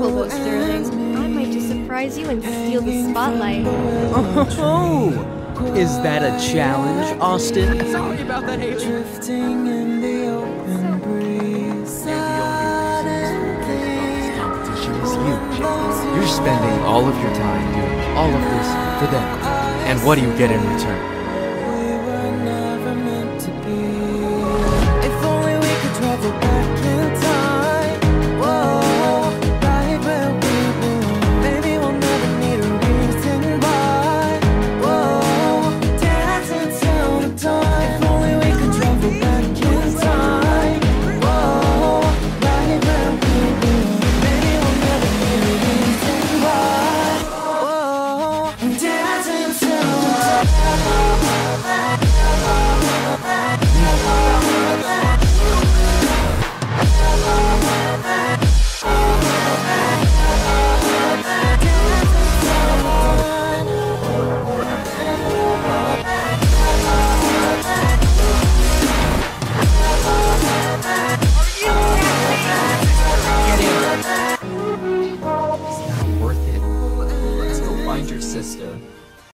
careful about Sterling. I might just surprise you and steal the spotlight. Oh, is that a challenge, Austin? Sorry about that, Haley. Drifting in the open breeze. Competition is huge. You're spending all of your time doing all of this for them. And what do you get in return? We were never meant to be. If only we could travel back in time. Whoa, right where we belong. Maybe we'll never need a reason why. Whoa, dance until the dawn. If only we could travel back in time. Whoa, right where we belong. Maybe we'll never need a reason why. Whoa, dance until the It's not worth it. Let's go find your sister.